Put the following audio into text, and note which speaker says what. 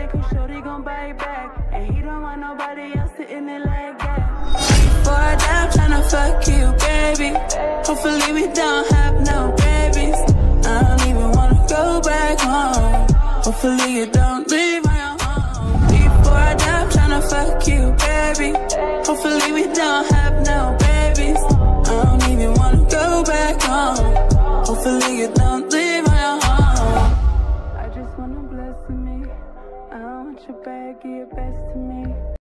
Speaker 1: cause shorty gon' bite back. And he don't want nobody else sitting there like that. Before I die, I'm tryna fuck you, baby. Hopefully we don't have no babies. I don't even wanna go back home. Hopefully you don't leave my home. Before I die, I'm tryna fuck you, baby. Hopefully we don't have no babies. I don't even wanna go back home. Hopefully you don't leave my home. I just wanna bless me. I want your bag, give your best to me.